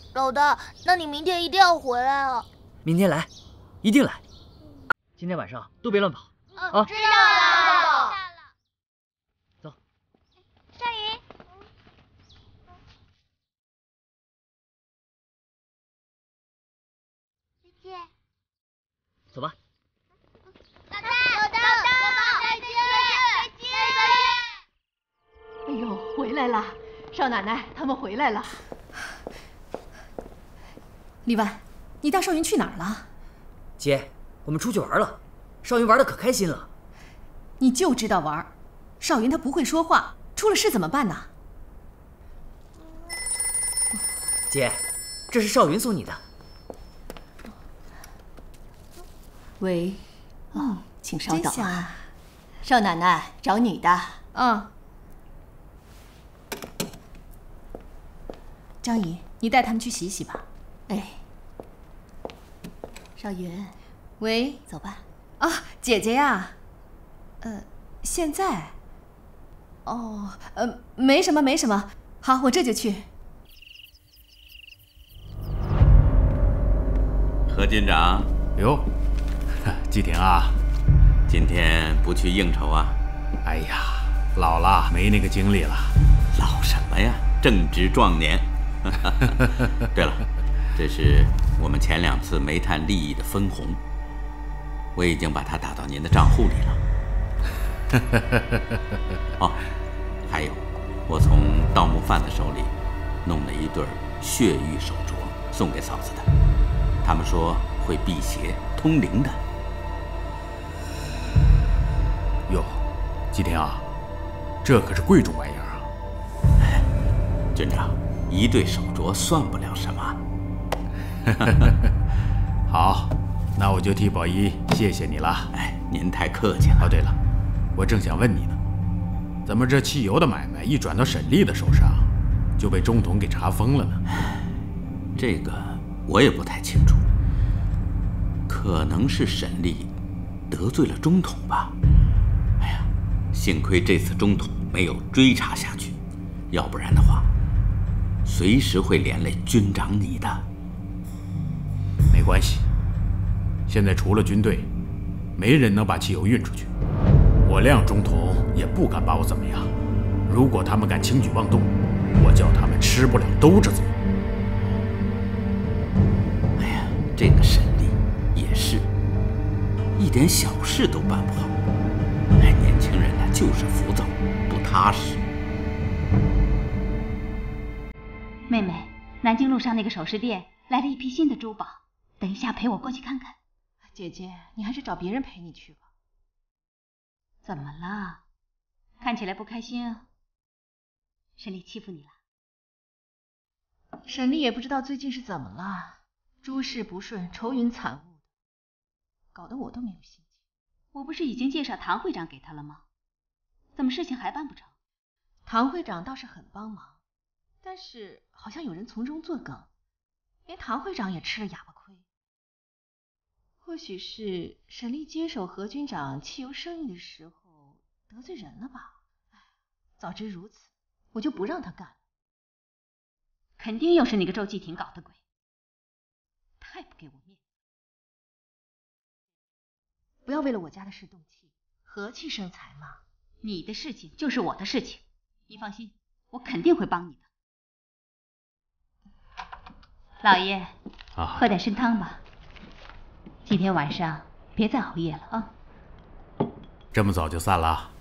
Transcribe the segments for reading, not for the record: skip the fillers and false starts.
老大，那你明天一定要回来啊！ 明天来，一定来。今天晚上都别乱跑啊！ 知道了。 走。 少云，姐姐， 走吧。 老大，再见！ 哎呦，回来了，少奶奶他们回来了。 李万，你带少云去哪儿了？ 姐，我们出去玩了，少云玩的可开心了。 你就知道玩，少云他不会说话，出了事怎么办呢？ 姐，这是少云送你的。 喂， 请稍等真香啊。少奶奶找你的。 张姨，你带他们去洗洗吧。 哎，少云， 喂， 走吧。 啊，姐姐呀，现在？哦，没什么。好，我这就去。 何军长， 哟，季婷啊， 今天不去应酬啊？ 哎呀，老了，没那个精力了。 老什么呀？正值壮年。对了，这是我们前2次煤炭利益的分红，我已经把它打到您的账户里了。哦，还有，我从盗墓贩子手里弄了一对血玉手镯送给嫂子的，他们说会辟邪通灵的。 哟，季婷啊，这可是贵重玩意儿啊！ 军长，一对手镯算不了什么。 好，那我就替宝一谢谢你了。 哎，您太客气了。 哦，对了，我正想问你呢，怎么这汽油的买卖一转到沈丽的手上，就被中统给查封了呢？ 这个我也不太清楚，可能是沈丽得罪了中统吧。哎呀，幸亏这次中统没有追查下去，要不然的话，随时会连累军长你的。 没关系，现在除了军队，没人能把汽油运出去。我谅中统也不敢把我怎么样。如果他们敢轻举妄动，我叫他们吃不了兜着走。 哎呀，这个沈丽也是，一点小事都办不好。哎，年轻人呢就是浮躁，不踏实。 妹妹，南京路上那个首饰店来了一批新的珠宝，等一下陪我过去看看。 姐姐，你还是找别人陪你去吧。 怎么了？看起来不开心啊？沈丽欺负你了？ 沈丽也不知道最近是怎么了，诸事不顺，愁云惨雾的，搞得我都没有心情。 我不是已经介绍唐会长给他了吗？怎么事情还办不成？ 唐会长倒是很帮忙，但是好像有人从中作梗，连唐会长也吃了哑巴亏。或许是沈丽接手何军长汽油生意的时候得罪人了吧？早知如此，我就不让他干了。 肯定又是那个周继廷搞的鬼，太不给我面子。 不要为了我家的事动气，和气生财嘛。 你的事情就是我的事情，你放心，我肯定会帮你的。老爷，喝点参汤吧。今天晚上别再熬夜了啊！ 这么早就散了？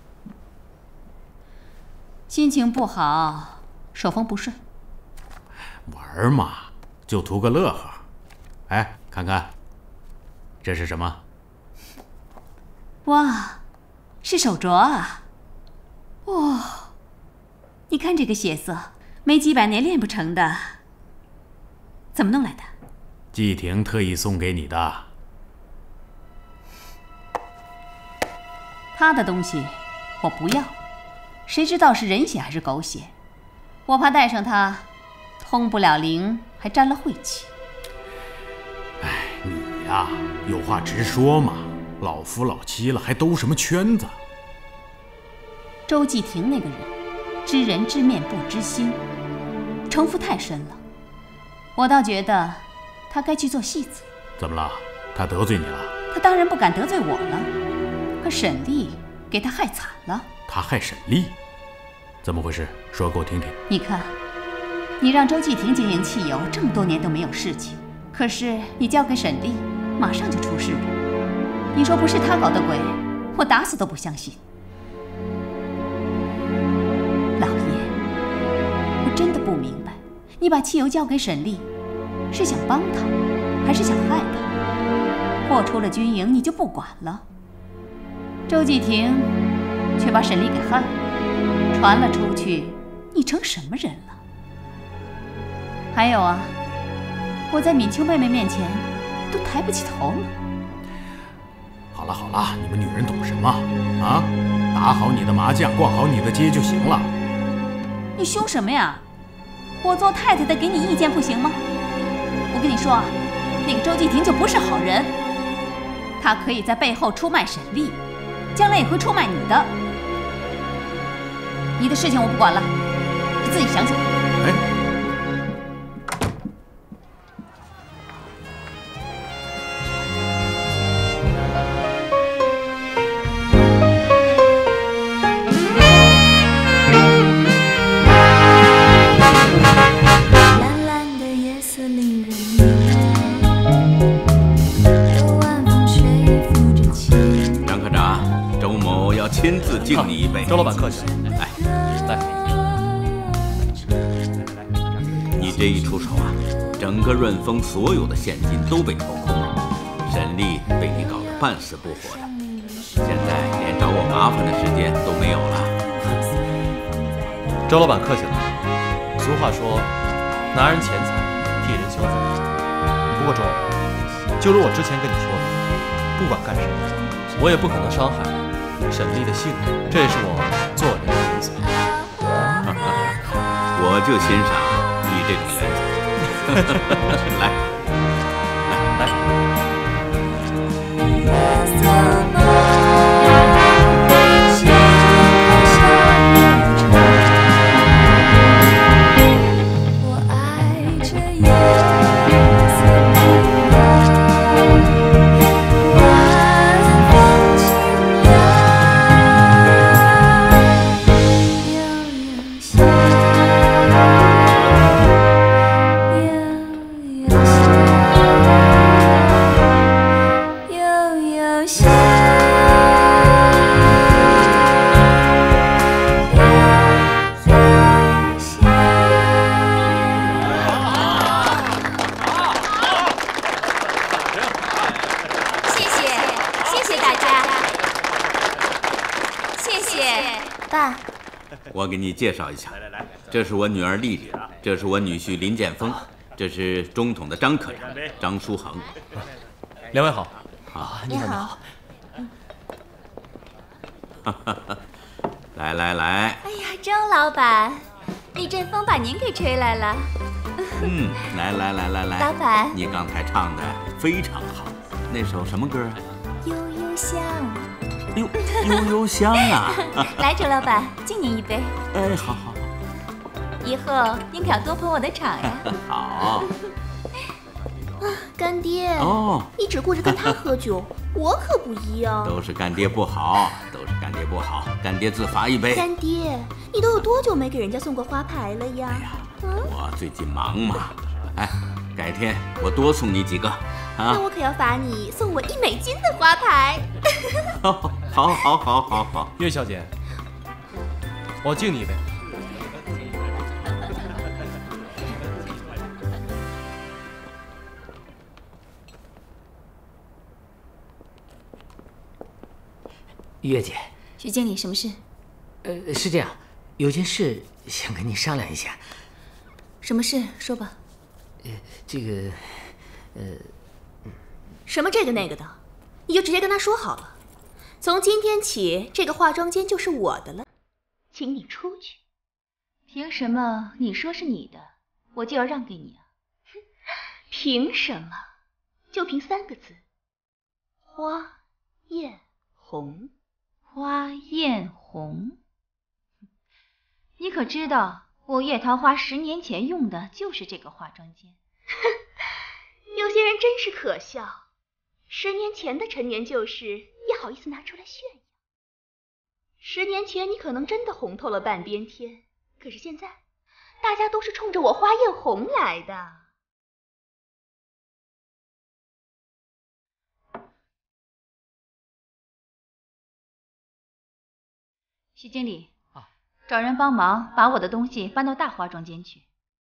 心情不好，手风不顺。 玩嘛，就图个乐呵。哎，看看，这是什么？ 哇，是手镯啊！哇，你看这个血色，没几百年练不成的，怎么弄来的？ 季婷特意送给你的。 他的东西我不要，谁知道是人血还是狗血？我怕带上它，通不了灵，还沾了晦气。 哎，你呀，有话直说嘛，老夫老妻了，还兜什么圈子？ 周继廷那个人，知人知面不知心，城府太深了。 我倒觉得他该去做戏子。 怎么了？他得罪你了？ 他当然不敢得罪我了，可沈丽给他害惨了。 他害沈丽？怎么回事？说给我听听。 你看，你让周继廷经营汽油这么多年都没有事情，可是你交给沈丽，马上就出事了。你说不是他搞的鬼，我打死都不相信。老爷，我真的不明白，你把汽油交给沈丽，是想帮他，还是想害他？货出了军营你就不管了，周继廷却把沈丽给害了，传了出去，你成什么人了？还有啊，我在敏秋妹妹面前都抬不起头了。 好了好了，你们女人懂什么啊？打好你的麻将，逛好你的街就行了。 你凶什么呀？我做太太的给你意见不行吗？我跟你说啊，那个周继廷就不是好人，他可以在背后出卖沈丽，将来也会出卖你的。你的事情我不管了，你自己想想。 哎。 亲自敬你一杯。 周老板客气了。来， 你这一出手啊，整个润丰所有的现金都被掏空了，沈丽被你搞得半死不活的，现在连找我麻烦的时间都没有了。 周老板客气了。俗话说，拿人钱财，替人消灾。不过周，就如我之前跟你说的，不管干什么，我也不可能伤害沈丽的性命，这也是我做人的原则。 我就欣赏你这种原则。来。我给你介绍一下，这是我女儿丽丽，这是我女婿林建峰，这是中统的张科长张书恒。 两位好。 啊， 你好。 来。 哎呀，周老板，李振峰把您给吹来了。 来， 老板， 你刚才唱的非常好，那首什么歌啊？ 悠悠香。 悠悠香啊！ 来，周老板，敬您一杯。 哎，好。 以后您可要多捧我的场呀。 好。 干爹。 哦。 你只顾着跟他喝酒，我可不一样。 都是干爹不好，干爹自罚一杯。 干爹，你都有多久没给人家送过花牌了呀？ 哎呀，我最近忙嘛。哎，改天我多送你几个。 那我可要罚你送我1美金的花牌。 好。 岳小姐，我敬你一杯。 岳姐， 徐经理，什么事？ 是这样，有件事想跟你商量一下。 什么事？说吧。什么这个那个的，你就直接跟他说好了。从今天起，这个化妆间就是我的了，请你出去。凭什么你说是你的，我就要让给你啊？凭什么？就凭3个字：花艳红。花艳红。你可知道，我月桃花10年前用的就是这个化妆间， 有些人真是可笑，10年前的陈年旧事也好意思拿出来炫耀。10年前你可能真的红透了半边天，可是现在大家都是冲着我花艳红来的。徐经理，找人帮忙把我的东西搬到大化妆间去。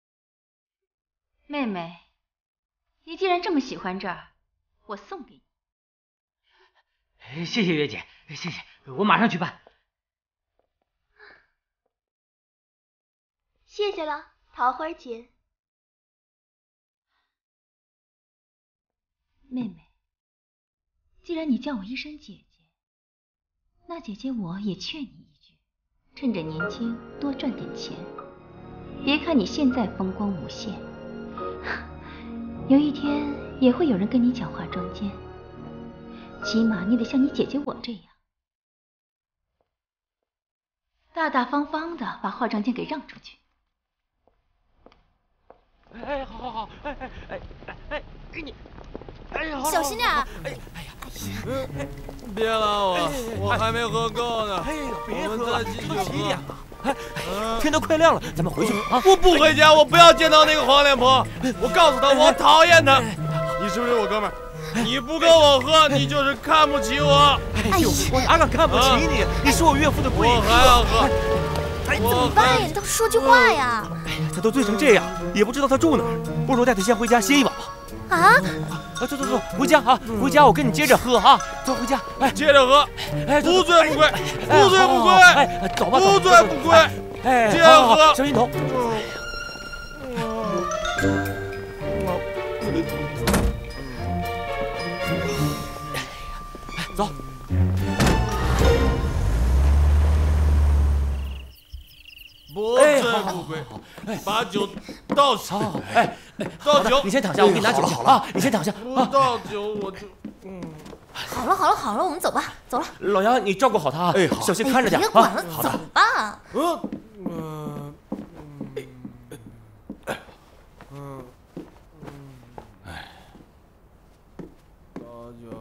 妹妹，你既然这么喜欢这儿，我送给你。谢谢月姐，谢谢，我马上去办。 谢谢了，桃花姐。妹妹，既然你叫我一声姐姐，那姐姐我也劝你一句，趁着年轻多赚点钱。别看你现在风光无限，有一天也会有人跟你抢化妆间，起码你得像你姐姐我这样，大大方方的把化妆间给让出去。 哎，好，哎，给你，哎呀， 小心点啊！ 哎呀，别拉我还没喝够呢。 哎呀，别喝了，这都几点了？ 哎， 天都快亮了，咱们回去啊！ 我不回家，我不要见到那个黄脸婆。我告诉她，我讨厌她。你是不是我哥们儿？你不跟我喝，你就是看不起我。 哎呦，我哪敢看不起你？你是我岳父的贵客。 我还要喝。 怎么办呀？你倒是说句话呀！ 哎呀，他都醉成这样，也不知道他住哪儿，不如带他先回家歇一晚吧。 啊！ 走，回家啊！回家我跟你接着喝啊！走，回家，哎， 接着喝， 哎， 不醉不归，不醉不归， 哎，走吧， 不醉不归， 哎， 接着喝， 小心头。走。 不醉不归，把酒倒上。 哎， 倒酒， 你先躺下，我给你拿酒去啊！你先躺下。 不倒酒我就好了，我们走吧，走了。 老杨，你照顾好他，哎，小心看着点。 别管了，走吧。 倒酒。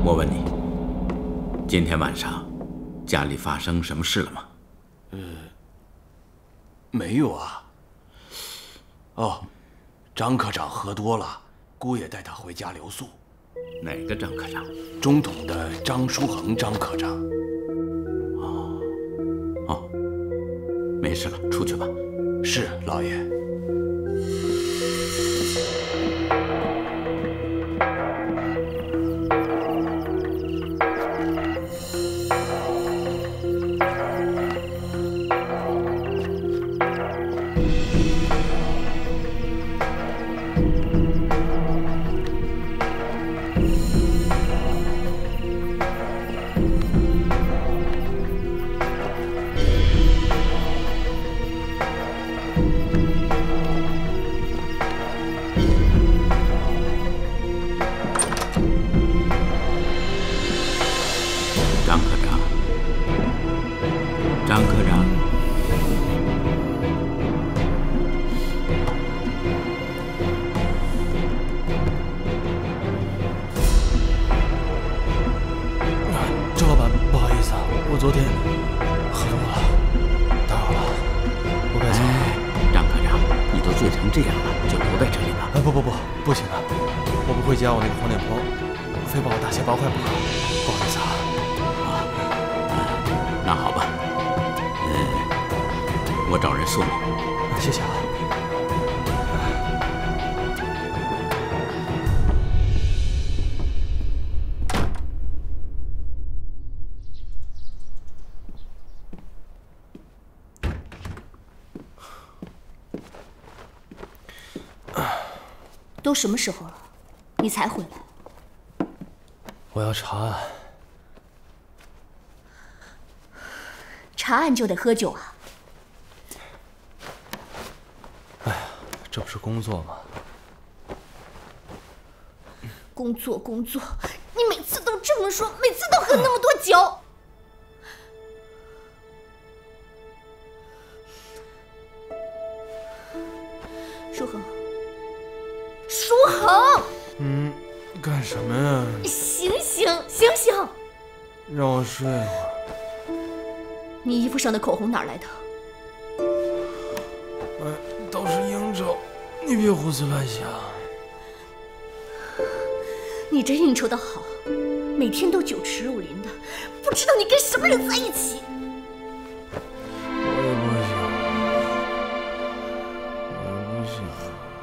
我问你，今天晚上家里发生什么事了吗？ 没有啊。哦，张科长喝多了，姑爷带他回家留宿。 哪个张科长？ 中统的张书恒张科长。 哦，没事了，出去吧。 是，老爷。 不行啊，我不回家，我那个黄脸婆非把我大卸八块不可。不好意思啊。 那好吧，我找人送你。 谢谢啊。 都什么时候了，你才回来？ 我要查案。 查案就得喝酒啊？ 哎呀，这不是工作吗？ 工作工作，你每次都这么说，每次都喝那么多酒。舒恒。舒恒， 干什么呀？ 醒醒，醒醒！ 让我睡会儿。 你衣服上的口红哪儿来的？ 都是应酬，你别胡思乱想。 你这应酬的好，每天都酒池肉林的，不知道你跟什么人在一起。 我也不想，我也不想。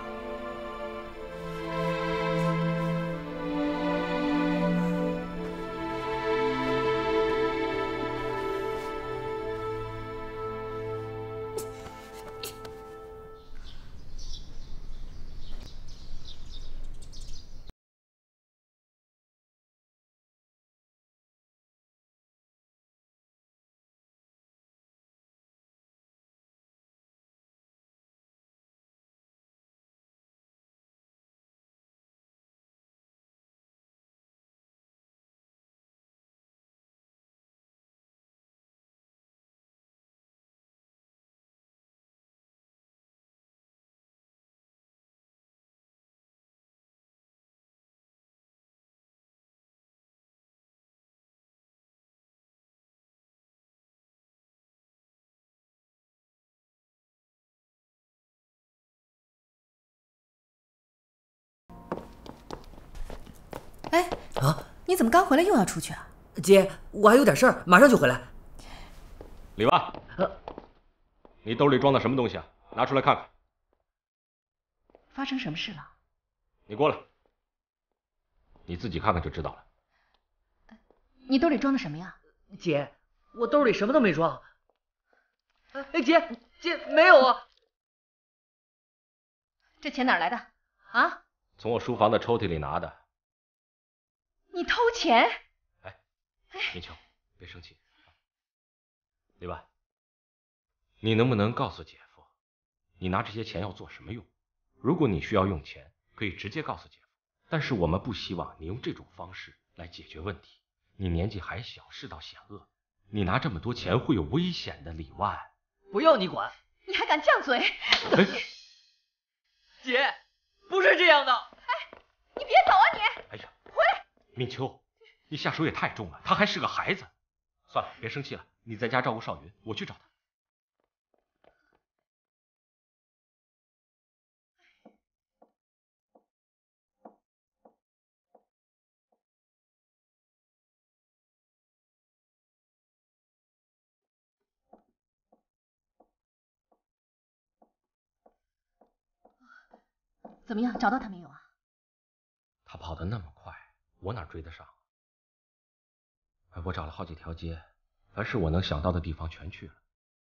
哎，你怎么刚回来又要出去啊？ 姐，我还有点事儿，马上就回来。 李万，你兜里装的什么东西啊？拿出来看看。 发生什么事了？ 你过来，你自己看看就知道了。 你兜里装的什么呀？ 姐，我兜里什么都没装。哎，姐，没有啊。 这钱哪来的？啊？ 从我书房的抽屉里拿的。 你偷钱？ 哎，明秋，别生气。李万，你能不能告诉姐夫，你拿这些钱要做什么用？如果你需要用钱，可以直接告诉姐夫，但是我们不希望你用这种方式来解决问题。你年纪还小，世道险恶，你拿这么多钱会有危险的，李万。 不要你管！ 你还敢犟嘴？ 姐，不是这样的。 哎，你别走啊你！ 哎呀， 回来！ 明秋， 你下手也太重了，他还是个孩子。算了，别生气了，你在家照顾少云，我去找他。 怎么样，找到他没有啊？ 他跑得那么快，我哪追得上？我找了好几条街，凡是我能想到的地方全去了。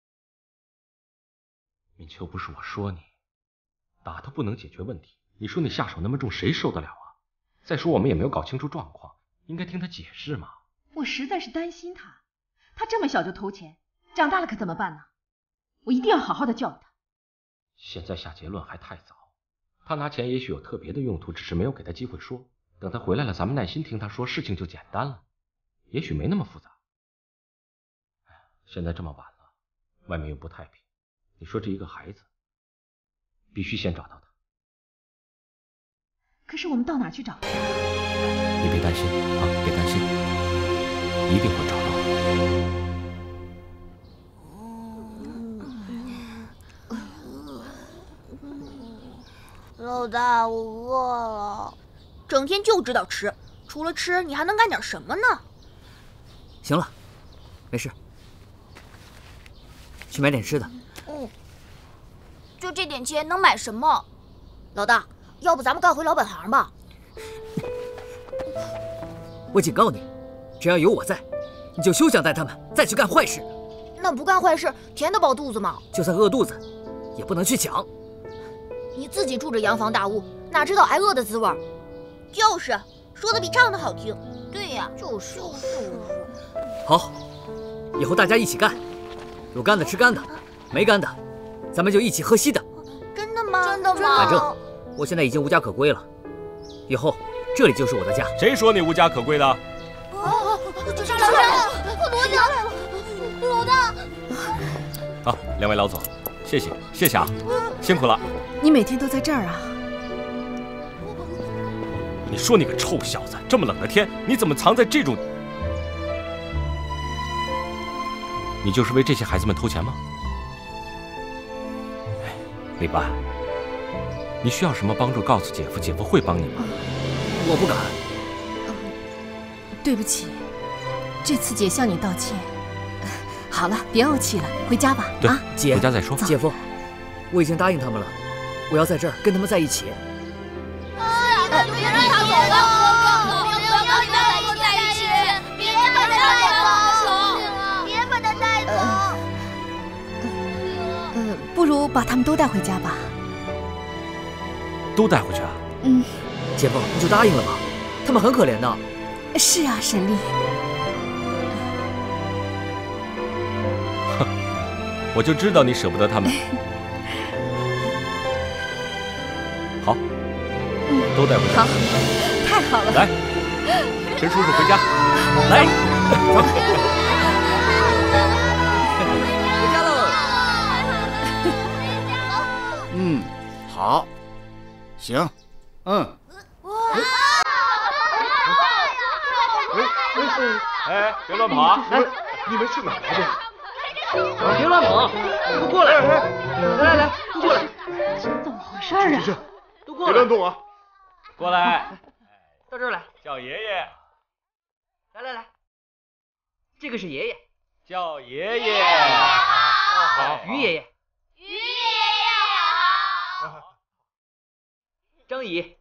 敏秋，不是我说你，打他不能解决问题。你说你下手那么重，谁受得了啊？再说我们也没有搞清楚状况，应该听他解释嘛。 我实在是担心他，他这么小就偷钱，长大了可怎么办呢？我一定要好好的教育他。 现在下结论还太早，他拿钱也许有特别的用途，只是没有给他机会说。等他回来了，咱们耐心听他说，事情就简单了。也许没那么复杂。现在这么晚了，外面又不太平，你说这一个孩子，必须先找到他。 可是我们到哪去找他呀？ 你别担心啊，别担心，一定会找到的。老大，我饿了。整天就知道吃，除了吃，你还能干点什么呢？ 行了，没事，去买点吃的。 就这点钱能买什么？老大，要不咱们干回老本行吧？ 我警告你，只要有我在，你就休想带他们再去干坏事。 那不干坏事，填得饱肚子吗？ 就算饿肚子，也不能去抢。 你自己住着洋房大屋，哪知道挨饿的滋味？就是，说的比唱的好听。对呀，就是。 好，以后大家一起干，有干的吃干的，没干的，咱们就一起喝稀的。 真的吗？真的吗？ 反正我现在已经无家可归了，以后这里就是我的家。 谁说你无家可归的？ 上来了！我躲起来了，老大。 好，两位老总，谢谢啊，辛苦了。 你每天都在这儿啊？ 你说你个臭小子，这么冷的天，你怎么藏在这种……你就是为这些孩子们偷钱吗？李办，你需要什么帮助，告诉姐夫，姐夫会帮你吗？ 我不敢。 对不起，这次姐向你道歉。好了，别怄气了，回家吧。 对， 姐， 回家再说。 姐夫，我已经答应他们了，我要在这儿跟他们在一起。 别让他走了，不要跟他在一起，别把他带走，别把他带走。 不如把他们都带回家吧。 都带回去啊？ 姐夫，你就答应了吧，他们很可怜的。 是啊，沈丽。 哼，我就知道你舍不得他们。好。都带回家。 好，太好了。 来，陈叔叔回家。来，走。 回家喽。 好，行， 哎，别乱跑啊！ 哎，你们是哪来的？ 别乱跑，都过来！来，都过来！ 怎么回事啊？ 都过来！ 别乱动啊！ 过来， 到这儿来， 叫爷爷。 来，这个是爷爷， 叫爷爷。 好，于爷爷。 于爷爷好。张姨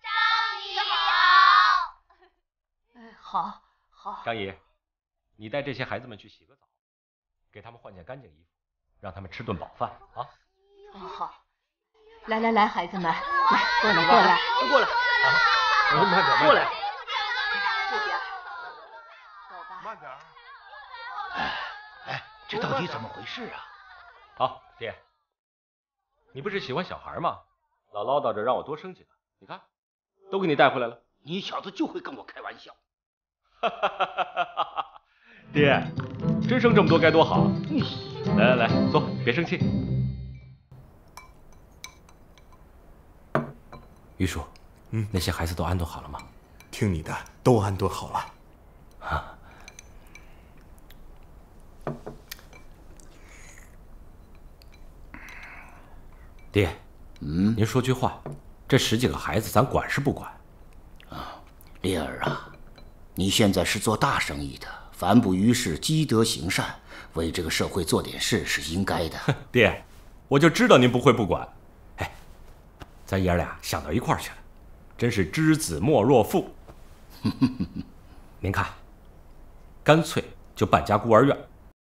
好。 张姨，你带这些孩子们去洗个澡，给他们换件干净衣服，让他们吃顿饱饭啊。 好。来，孩子们，来，过来， 都过来。 慢点， 过来。 这边， 慢点。哎，这到底怎么回事啊？ 好，爹，你不是喜欢小孩吗？老唠叨着让我多生几个，你看，都给你带回来了。 你小子就会跟我开玩笑。 爹，真生这么多该多好。来，坐，别生气。于叔，那些孩子都安顿好了吗？ 听你的，都安顿好了。 爹，您说句话，这10几个孩子咱管是不管？ 啊，烈儿啊，你现在是做大生意的，凡不于事，积德行善，为这个社会做点事是应该的。 爹，我就知道您不会不管。哎，咱爷俩想到一块儿去了，真是知子莫若父。您看，干脆就办家孤儿院。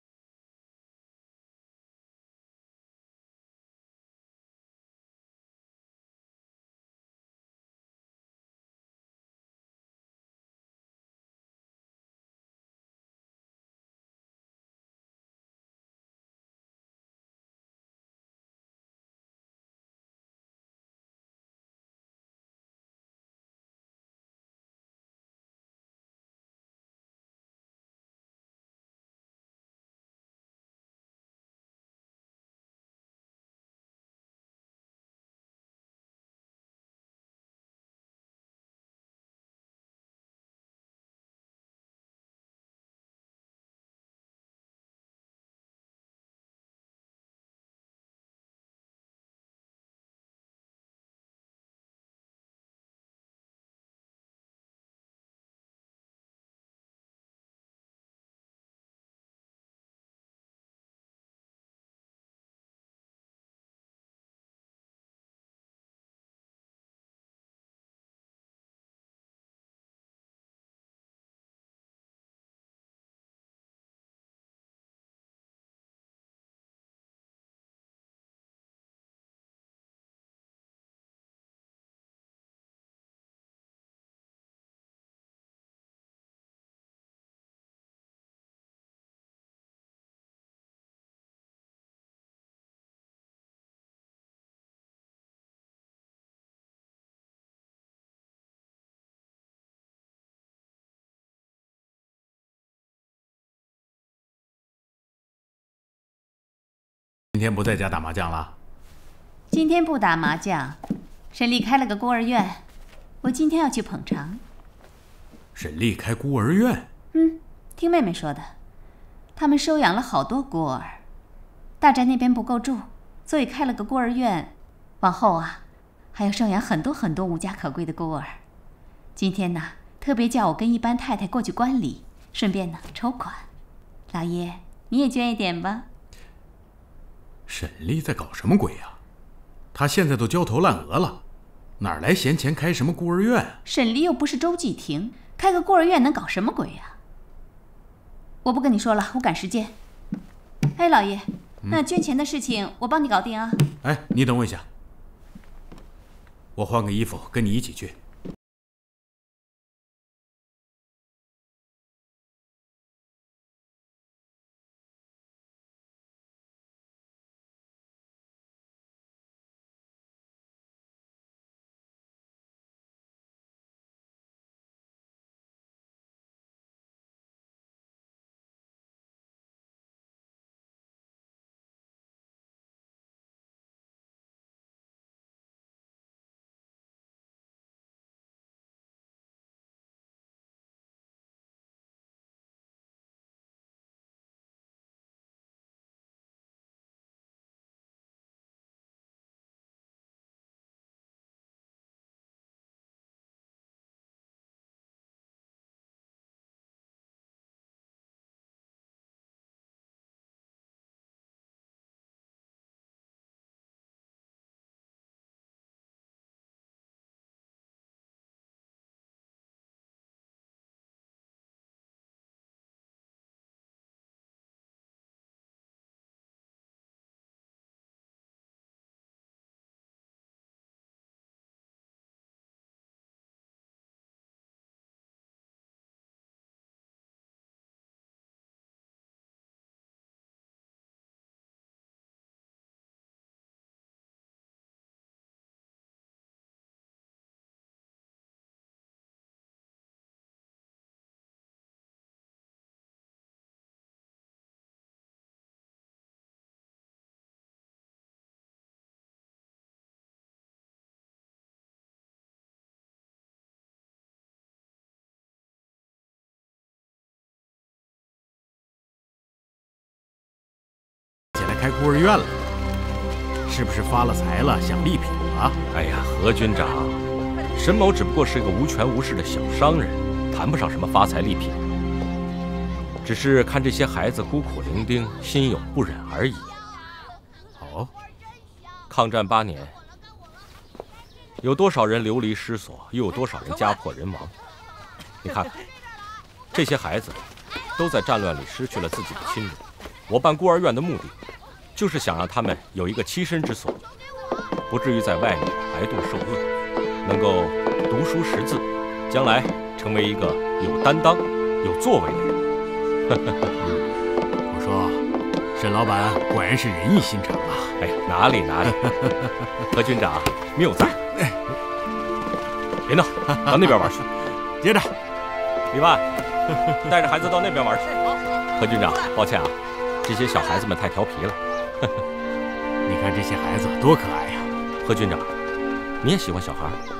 今天不在家打麻将了？ 今天不打麻将，沈丽开了个孤儿院，我今天要去捧场。 沈丽开孤儿院？ 听妹妹说的，他们收养了好多孤儿，大宅那边不够住，所以开了个孤儿院，往后啊，还要收养很多很多无家可归的孤儿。今天呢，特别叫我跟一班太太过去观礼，顺便呢筹款。老爷，你也捐一点吧。 沈丽在搞什么鬼呀？她现在都焦头烂额了，哪来闲钱开什么孤儿院？ 沈丽又不是周继婷，开个孤儿院能搞什么鬼呀？我不跟你说了，我赶时间。哎，老爷，那捐钱的事情我帮你搞定啊。 哎，你等我一下，我换个衣服跟你一起去。开孤儿院了。 是不是发了财了，想丽品了？ 哎呀，何军长，沈某只不过是个无权无势的小商人，谈不上什么发财丽品，只是看这些孩子孤苦伶仃，心有不忍而已。 哦， 抗战8年，有多少人流离失所，又有多少人家破人亡？你看看，这些孩子都在战乱里失去了自己的亲人。我办孤儿院的目的，就是想让他们有一个栖身之所，不至于在外面挨冻受饿，能够读书识字，将来成为一个有担当、有作为的人。 我说，沈老板果然是仁义心肠啊！ 哎，哪里，何军长谬赞。别闹，到那边玩去。 接着， 李万，带着孩子到那边玩去。何军长，抱歉啊，这些小孩子们太调皮了。 你看这些孩子多可爱呀！ 何军长，你也喜欢小孩？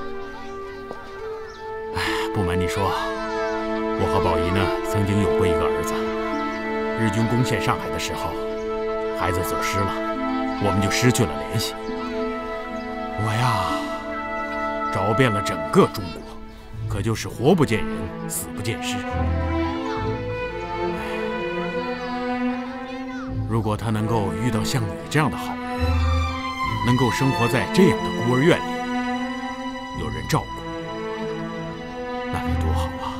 哎，不瞒你说，我和宝仪呢曾经有过一个儿子。日军攻陷上海的时候，孩子走失了，我们就失去了联系。我呀，找遍了整个中国，可就是活不见人，死不见尸。如果他能够遇到像你这样的好人，能够生活在这样的孤儿院里，有人照顾，那该多好啊！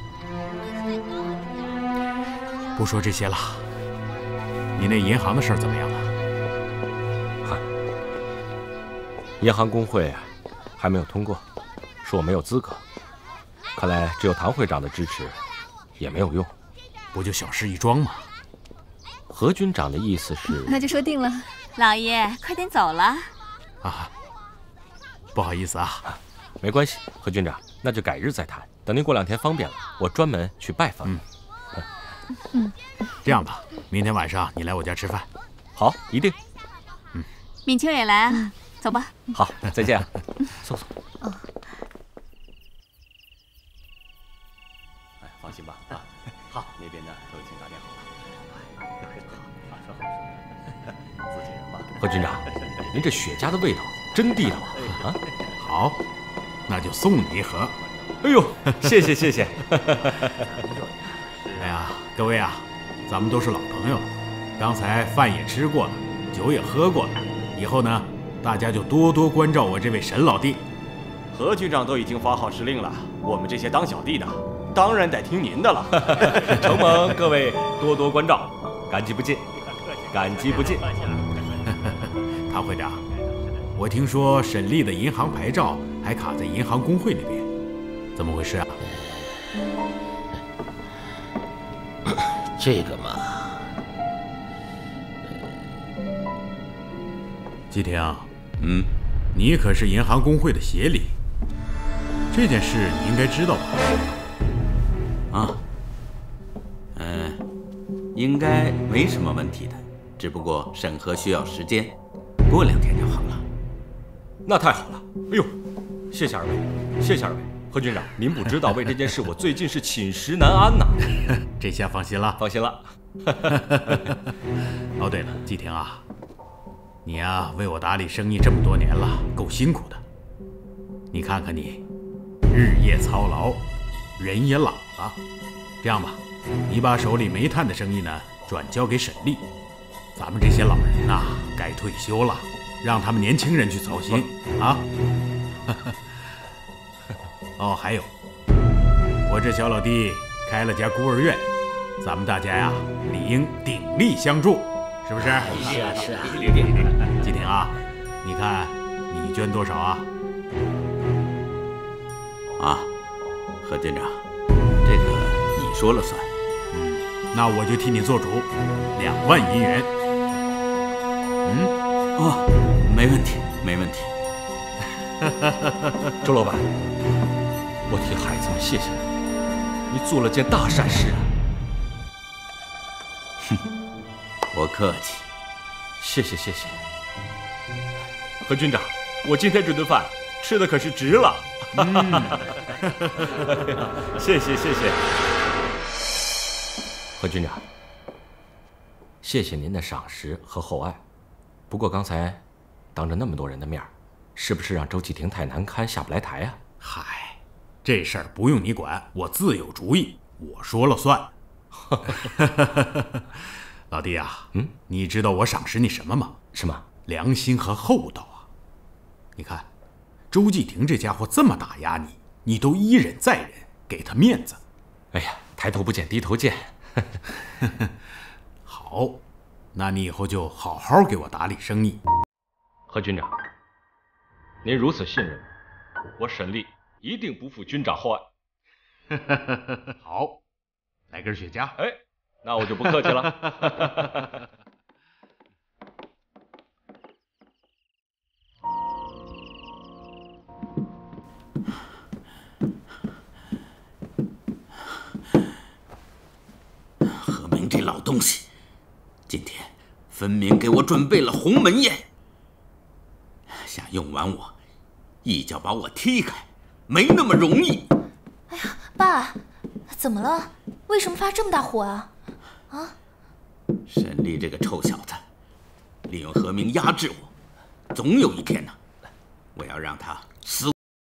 不说这些了，你那银行的事儿怎么样了？ 嗨，银行工会还没有通过，说我没有资格。看来只有唐会长的支持也没有用， 不就小事一桩吗？ 何军长的意思是…… 那就说定了。 老爷，快点走了。 啊，不好意思啊。 没关系，何军长，那就改日再谈。等您过2天方便了，我专门去拜访。 这样吧，明天晚上你来我家吃饭。 好，一定。 敏秋也来啊，走吧。 好，再见啊，送送。 哦。 哎，放心吧啊。好，那边呢都已经打点好了。自己人吧。何军长，您这雪茄的味道真地道啊！ 好，那就送你一盒。 哎呦，谢谢谢谢。 哎呀，各位啊，咱们都是老朋友了，刚才饭也吃过了，酒也喝过了，以后呢，大家就多多关照我这位沈老弟。 何局长都已经发号施令了，我们这些当小弟的，当然得听您的了。 承蒙各位多多关照，感激不尽，感激不尽。 唐会长，我听说沈丽的银行牌照还卡在银行工会那边，怎么回事啊？ 这个嘛， 季婷，你可是银行工会的协理，这件事你应该知道吧？ 啊，应该没什么问题的，只不过审核需要时间，过2天就好了。 那太好了！哎呦，谢谢二位，谢谢二位。何军长，您不知道，为这件事我最近是寝食难安呐。 这下放心了， 放心了。 哦，对了，季婷啊，你呀为我打理生意这么多年了，够辛苦的。你看看你，日夜操劳，人也老了。这样吧，你把手里煤炭的生意呢转交给沈丽，咱们这些老人呐该退休了，让他们年轻人去操心啊。哦，还有，我这小老弟开了家孤儿院，咱们大家呀理应鼎力相助，是不是？ 是啊是啊。 季婷啊，你看你捐多少啊？ 啊，何军长，这个你说了算。 那我就替你做主，2万银元。 哦，没问题，没问题。 周老板，我替孩子们谢谢你，你做了件大善事啊！ 哼，不客气， 谢谢谢谢。何军长，我今天这顿饭吃的可是值了。谢谢谢谢。何军长，谢谢您的赏识和厚爱。不过刚才当着那么多人的面，是不是让周继廷太难堪，下不来台啊？ 嗨，这事儿不用你管，我自有主意，我说了算。老弟啊，你知道我赏识你什么吗？ 什么？ 良心和厚道啊！你看，周继廷这家伙这么打压你，你都一忍再忍，给他面子。 哎呀，抬头不见低头见。 好，那你以后就好好给我打理生意。 何军长，您如此信任我，我沈丽一定不负军长厚爱。 好，来根雪茄。 哎，那我就不客气了。 何明这老东西，今天分明给我准备了鸿门宴，想用完我，一脚把我踢开，没那么容易。 哎呀，爸，怎么了？为什么发这么大火啊？啊！ 沈丽这个臭小子，利用何明压制我，总有一天呢，我要让他死。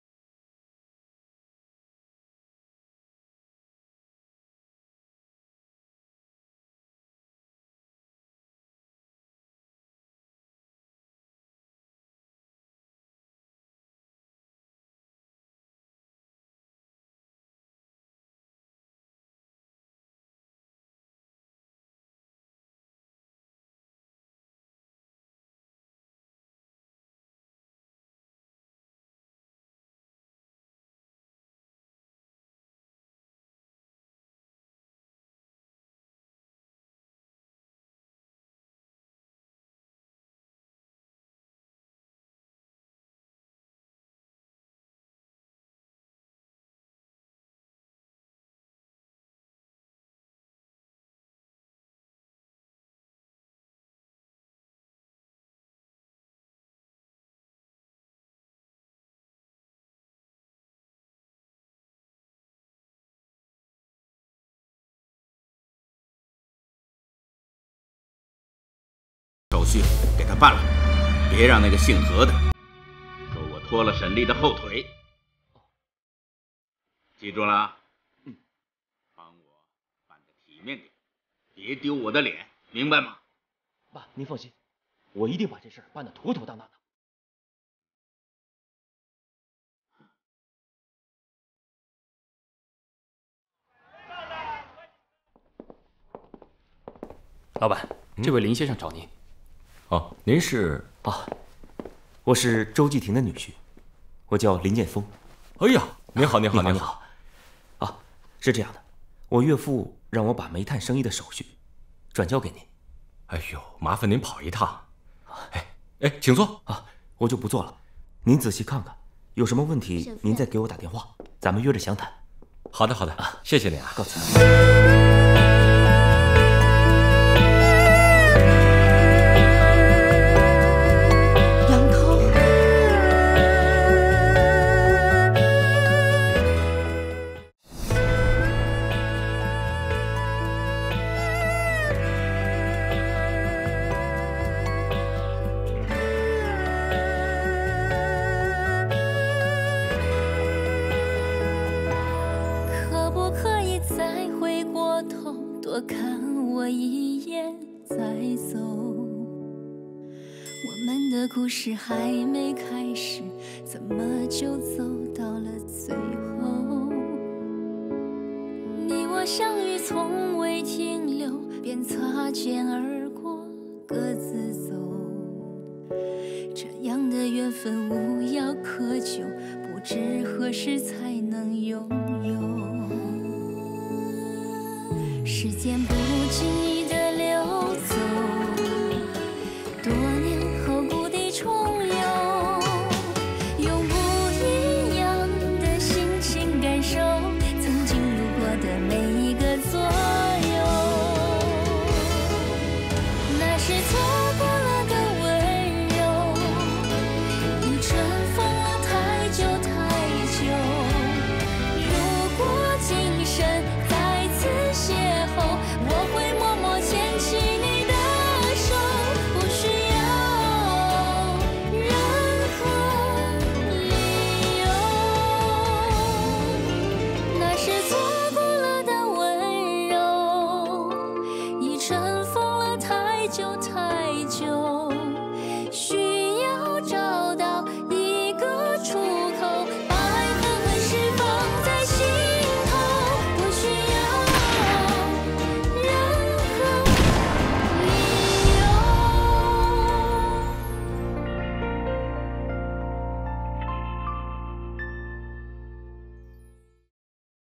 手续给他办了，别让那个姓何的说我拖了沈丽的后腿。记住了，帮我办得体面点，别丢我的脸，明白吗？ 爸，您放心，我一定把这事儿办得妥妥当当的。 老板，这位林先生找您。 哦，您是？ 啊，我是周继廷的女婿，我叫林建峰。 哎呀，您好，您好， 您好。啊，是这样的，我岳父让我把煤炭生意的手续转交给您。 哎呦，麻烦您跑一趟。哎，请坐啊，我就不坐了，您仔细看看，有什么问题您再给我打电话，咱们约着详谈。 好的，好的，谢谢您啊， 告辞。 多看我一眼再走，我们的故事还没开始，怎么就走到了最后？你我相遇从未停留，便擦肩而过，各自走。这样的缘分无药可救，不知何时才能拥有。时间不经意